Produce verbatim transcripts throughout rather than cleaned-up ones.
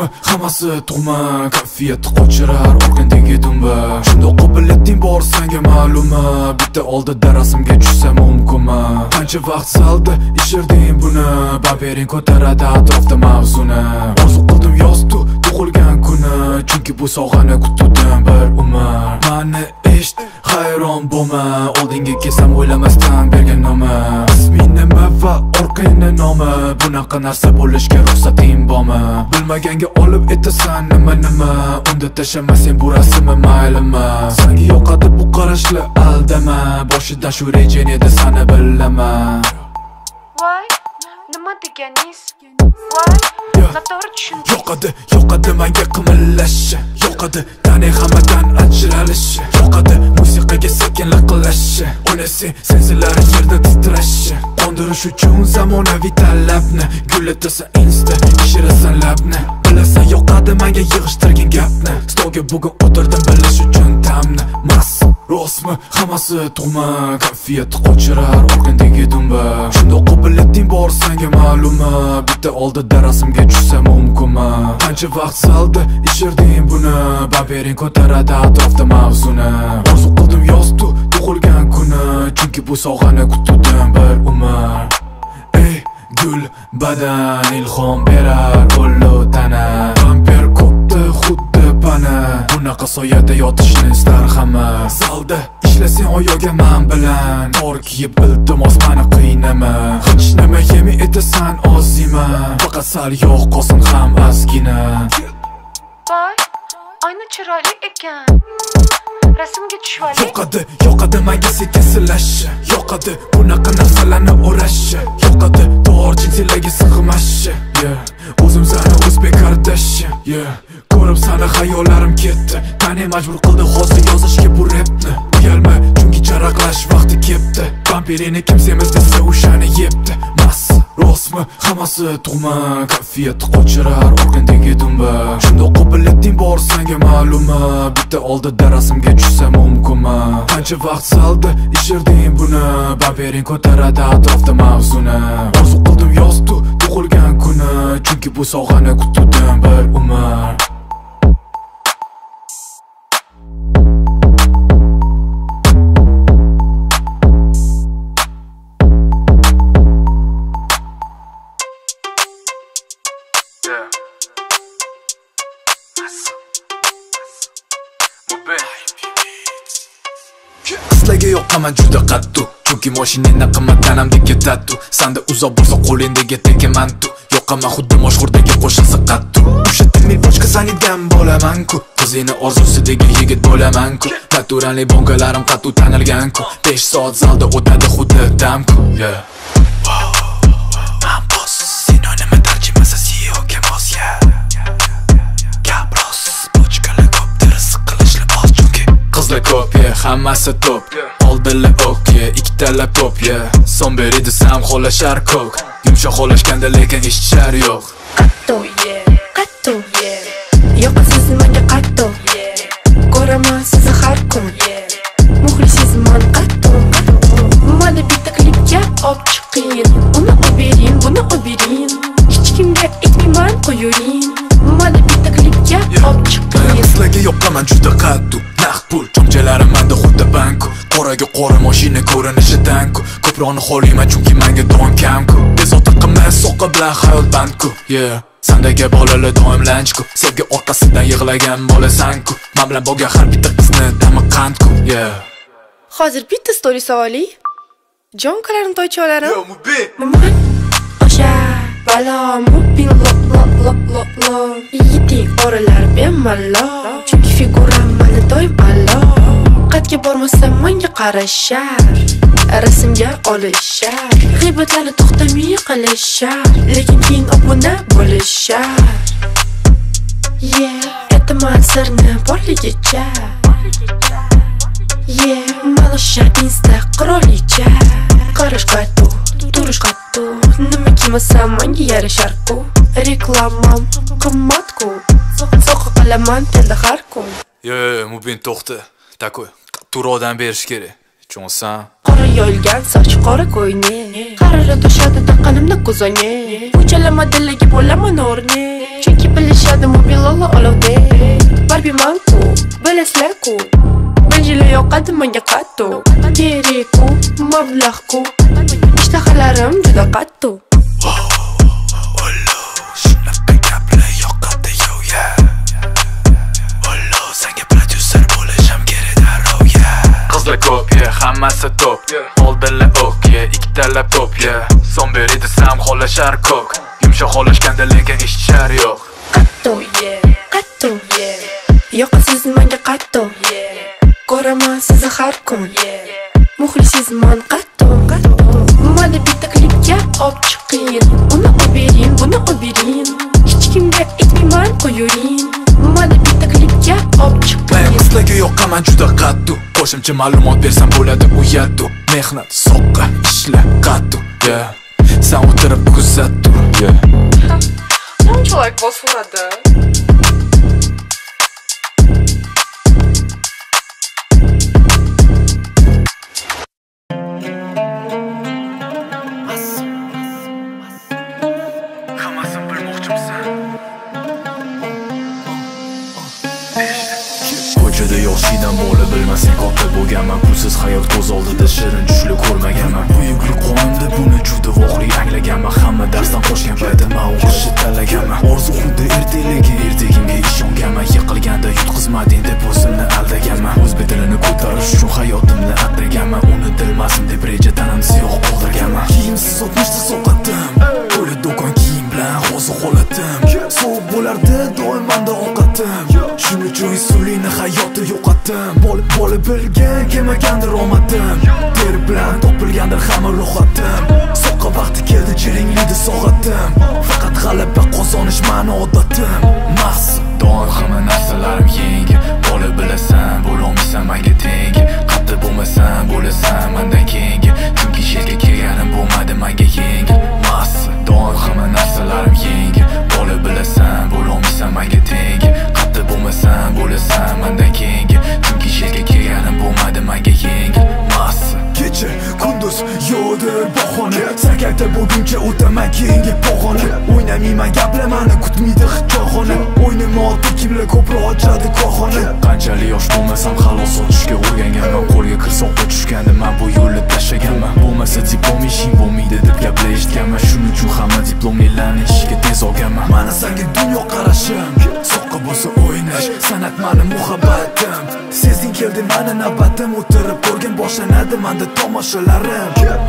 Rosmi hammasi tug'ma, kayfiyat qochirar orqandagi dumba. Shundoq qobiliyating bor senga ma'lummi? Bitta oldida rasmga tushsa mumkinmi? Qancha vaqt saldi ishirding buni, babering ko'taradi atrofda mavzuni. Orzu qildim yozdu tug'ilgan kuni, chunki bu sohani kutdim bir umr. Mani eshit, hayron bo'lma, oldinga kelsam o'ylamasdan bergan nomi. Isming nima va orqangda nomi? Bunaqa narsa bo'lishga ruxsating bormi? Bilmaganga olib etasan nima nima, unda tashlamasang bu rasmni maylimi? Senga yoqadi bu qarashlar aldama, boshidan shu rejang edi seni bilaman. Voy, nima deganingiz? Voy, noto'g'ri tushundim. Yoqadi, yoqadi menga qimillashi, yoqadi tani hammadan ajralishi, yoqadi musiqaga sekin liqillashi, unisi senzilari yerda titrashi. Qondirish uchun zamonaviy talabni, gullatasan insta, ishirasan labni. Bilasan yoqadi menga yig'ishtirgan gapni, stolga bugun o'tirdim bilish uchun ta'mni. Mas Rosmi hammasi tug'ma, kayfiyat qochirar orqandagi dumba. Shundoq qobiliyating bor senga ma'lummi? Bitta oldida rasmga tushsa mumkinmi? Qancha vaqt saldi ishirding buni, babering ko'taradi atrofda mavzuni. Orzu qildim yozdu tug'ilgan kuni, chunki bu sohani kutdim bir umr. Ey gul badan ilhom berar o'llu tana, amper ko'pda xuddi pana. Bunaqa soyada yotishni istar hamma. Zalda ishlasang oyoga men bilan, tor kiyib iltimos meni qiynama. Hech nima yemay etasan ozima, faqat sal yo'q qolsin ham ozgina. Voy, ayni chiroyli ekan. Rasmga tushvali. Yoqadi, yoqadi menga sekin silashi, yoqadi bunaqa narsalarni o'rashi, yoqadi tor jinsilarga sig'mashi. Yeah, o'zim seni o'zbek qardashi. Yeah, ko'rib seni xayollarim ketdi, tani majbur qildi hozir yozishga bu rapni. Uyalma, chunki charaqlash vaqti keldi, vampirini kim semiz desa o'shani yebdi. Mas Rosmi hammasi tug'ma, kayfiyat qochirar orqandagi dumba. Shundoq qobiliyating bor senga ma'lummi? Bitta oldida rasmga tushsa mumkinmi? Qancha vaqt saldi ishirding buni, babering ko'taradi atrofda mavzuni. Orzu qildim yozdu tug'ilgan kuni, chunki bu sohani kutdim bir umr. Qizlarga yoqaman juda qattiq, chunki mashinangdan qimmat tanamdek ketadi. Sanda uzoq bo'lsa qo'lingdagi tegamantu, yoqaman xuddi mashhurdagi qo'shiqsi qattiq. O'sha tilmil boshqa sanitgan bo'laman-ku, qizini orzusidagi yigit bo'laman-ku. Naturali bongalarim qattiq tanilgan-ku, besh soat zalda o'tadi xuddi damku. Yeah. Man boss, sinonim tarjimasi C E O ga mos ya. Gabros, bochkalar ko'pdir, siqilishli oz chunki qizlar ko'p, hammasi top. Oldinlar okey, ikkitala pop, yeah. Son beri desam xolashar ko'k, yumshoq xolashganda lekin eshitishar yo'q. Qatto, qatto, yoqasiz menga qatto. Ko'raman sizni har kun, muxlisizman qatto. Mana bitta klipga olib chiqing, uni olib bering, buni olib bering. Hech kimga aytmayman qo'yuring, mana bitta klipga olib chiqing. Qizlarga yoqaman juda qattiq, naqd pul chomchalarim menda xuddi banku. Qoraga qora mashina ko'rinishidan-ku, ko'proqni xohlayman chunki menga don kamku. Bezovta qilmas soqa bilan hayot bandku. Yeah, sandagi bolalar doim lanchku, sevgi orqasidan yig'lagan bolasan-ku. Men bilan bo'lgan har bitta qizni ta'mi qandku. Yeah. Hozir bitta story savoli. Jonkalarim toycholarim. Yo, Mubin. Man o'sha balo Mubin lop lop lop lop lop. Yiting oralar bemalol, chunki figuram meni doim alo. Qatga bormasam menga qarashar, rasmga olishar, g'iybatlarni to'xtamay qilishar, lekin keyin obuna bo'lishar. Yeah, aytaman sirni borligicha. Yeah, mana o'sha insta qirolicha. Qarash qattu, turish qattu, nima kiymasam menga yarashar-ku. Reklamam qimmat-ku, soqa qilaman tenda har kun. Yo, Mubin to'xta, takoy. Turodan berish kerak. Tushunsan? Qora yo'lgan soch, qora ko'yni, qarara to'shadi taqqanimda ko'zoni. Ko'chalama dillaga bo'laman o'rni, chunki bilishadi Lolo olovdek Barbie manku Bilasizlar-ku Banjila yoqadi menga qattiq Kerak-ku, mablag'-ku Ishtahalarim juda qattiq Shunaqa gaplar yoqadi yo ya Ollo senga prodyuser bo'lishim kerak darrov ya Qizlar ko'p ya, hammasi top Oldinlar ok ya, ikkitala top ya Son beri desam xohlashar ko'k Yumshoq xohlashganda lekin eshitishar yo'q Qattiq, yeah, qattiq, yeah Yoqasiz menga qattiq, yeah Ko'raman sizni har kun, yeah Muxlisizman qattiq, qattiq Mana bitta klipga olib chiqing Uni olib bering, buni olib bering Hech kimga aytmayman qo'yuring Mana bitta klipga olib chiqing Men qizlarga yoqaman juda qattiq Qo'shimcha ma'lumot bersam bo'ladi u yaddu Mehnat, soqqa, ishla, qattiq, yeah Sen o'tirib kuzat tur, yeah Qanchalik bosadi? Hammasini bilmoqchimisan? Ko'chada yoshlikdan bola bilmasang katta bo'lganman Pulsiz hayot ko'z oldida shirin tushli ko'rmaganman Buyuklik qonimda buni juda voqli anglaganman Hamma darsdan qochgan paytda men o'qishni tanlaganman Orzu xuddi ertak lekin ertagimga ishonganman Yiqilganda yutqizmading deb o'zimni aldaganman O'zbek tilini ko'tarish uchun hayotimni ataganman Unutilmasin deb reja tanamni siyoh qoldirganman Kiyimsiz o'tmishda so'qatdim To'la do'kon kiyim bilan hozir holatim Sovuq bo'lardi doim manda ovqatim Shuning uchun insulini hayotni yo'qotdim Bola bola bilgan kelmagandir omadim Teri bilan topilgandir hamma ro'hatim Soqqa vaqti keldi jiringliydi so'g'atim Faqat g'alaba qozonish mani odatim Maqsad doim hamma narsalarim yangi Bola bilasan bo'lolmaysan menga teng Qattiq bo'lmasan bo'lasan mendan keyingi Chunki sherga kelganim bo'lmadi menga yengil Maqsad doim hamma narsalarim yangi Bola bilasan bo'lolmaysan menga teng Qattiq bo'lmasan bo'lasan mendan keyingi Chunki sherga kelganim bo'lmadi menga yengil Maqsad kecha kunduz yo'dir bahona Sakakda bo'lguncha o'taman keyingi pog'ona O'ynamayman gaplarmani kutmaydi hech joyxona O'ynimni otib kimlar ko'proq ochadi korxona Qanchalik yosh bo'lmasam halol sotishga o'rganganman Qo'lga kirsoqqa tushganda men bu yo'lni tashlaganman Bo'lmasa diplom ishing bo'lmaydi deb gaplar eshitganman Shuning uchun hamma diplomlilarni ishga tez olganman Mana senga dunyo qarashim Soqqa bo'lsa o'ynash san'at mani muhabbatim Sezding keldi mani navbatim O'tirib ko'rgin boshlanadi menda tomoshalarim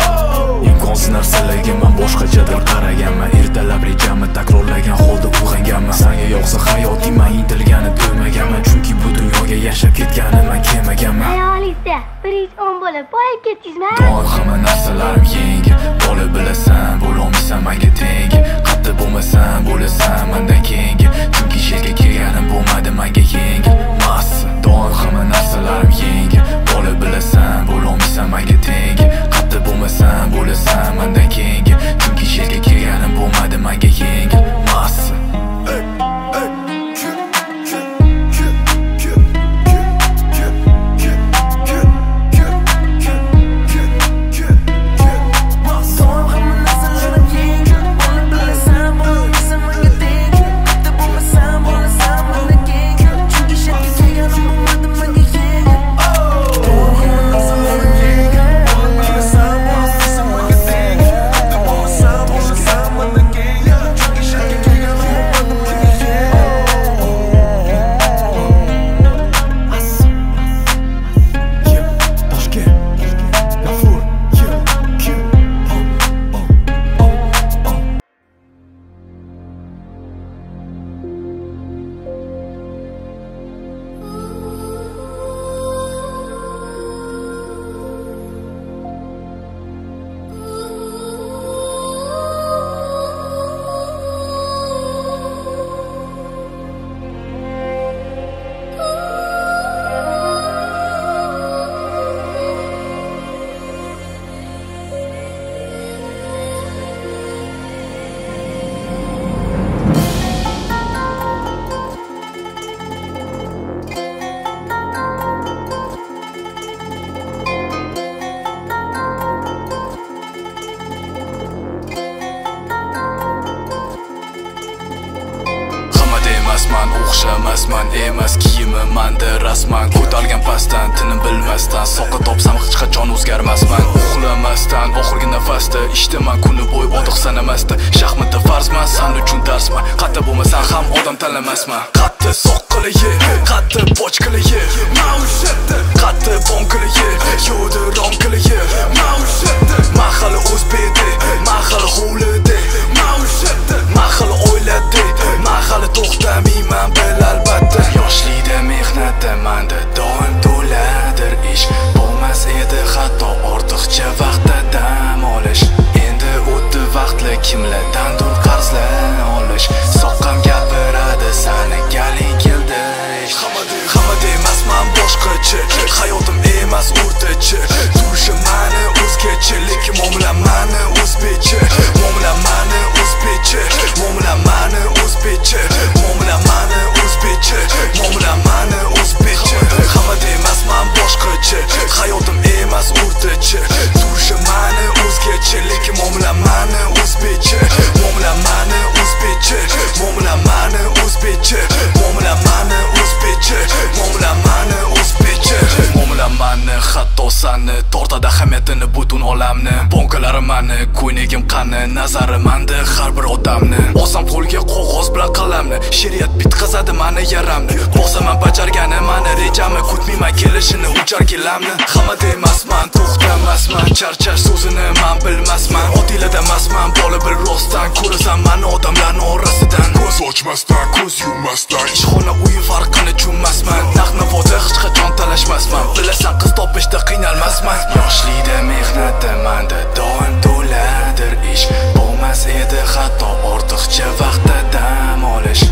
Imkonsiz narsalarga men boshqachadir qaraganman Ertalab rejamni takrorlagan holda uyg'onganman Senga yoqsa hayoting men intilgani to'ymaganman Chunki bu dunyoga yashab ketganimman kelmaganman Hayolingizda birinchi o'n bo'lib boyib ketdingizmi? Doim hamma narsalarim yangi Bola bilasan bo'lolmaysan menga teng Qattiq bo'lmasan bo'lasan mendan keyingi Chunki sherga kelganim bo'lmadi menga yengil Maqsad doim hamma narsalarim yangi Bola bilasan bo'lolmaysan menga teng Qattiq bo'lmasan bo'lasan mendan keyingi Chunki sherga kelganim bo'lmadi menga yengil Maqsad emasman, o'xshamasman, emas kiyimi manda rasman. Ko'targan pastdan tinim bilmasdan, soqqa topsam hech qachon o'zgarmasman. Uxlamasdan oxirgi nafasda ishdaman kuni bo'y odiq sanamasda. Shaxmatda farzman, san uchun darsman. Qatta bo'lmasan ham odam tanlamasman. Qatta soqqili ye, qatta bochkili ye, mavshada qatta bonkili ye, yo'da ronkili ye, mavshada mahali o'zbedi, mahali hovlida, mavshada mahali o'yladi, mahali to'xtamayman bil albatta. Yoshlikda mehnatda manda doim to'ladir ish, bo'lmas edi hatto ortiqcha vaqtda dam olish. Endi o'tdi vaqtlar kimlardandir qarzlar olish. Soqqam gapiradi sani galing keldi. Hamma demasman boshqacha, hayotim emas o'rtacha. Turishim mani o'zgacha, lekin muomalam mani o'zbekcha. Muomalam mani o'zbekcha, muomalam mani o'zbekcha, muomalam mani o'zbekcha, muomalam mani o'zbekcha. Hamma demasman boshqacha, hayotim emas o'rtacha. Turishim mani o'zgacha, lekin muomalam mani o'zbekcha. Muomalam mani o'zbekcha, muomalam mani o'zbekcha, muomalam mani o'zbekcha, muomalam mani o'zbekcha. Muomalam mani hatto sani tortadi ahamiyatini butun olamni. Bonkalarim mani, ko'ynagim qani, nazari manda har bir odamni. Osam qo'lga qog'oz bilan qalamni, she'riyat bitqazadi mani yaramni. Bosaman bajargani mani rejamni, kutmayman kelishini uchar kelamni. Hamma demasman, to'xtamasman, charchash so'zini men bilmasman. Otilada emasman, bola bir rostdan ko'rasan mani odamlarning orasidan. Ko'z ochmasdan, ko'z yummasdan, ishxona uyi farqini tushunmasman. Naqd-navoda hech qachon talashmasman, bilasan qiz topishda qiynalmasman. Yoshlikda mehnatda manda doim to'ladir ish, bo'lmas edi hatto ortiqcha vaqtda dam olish.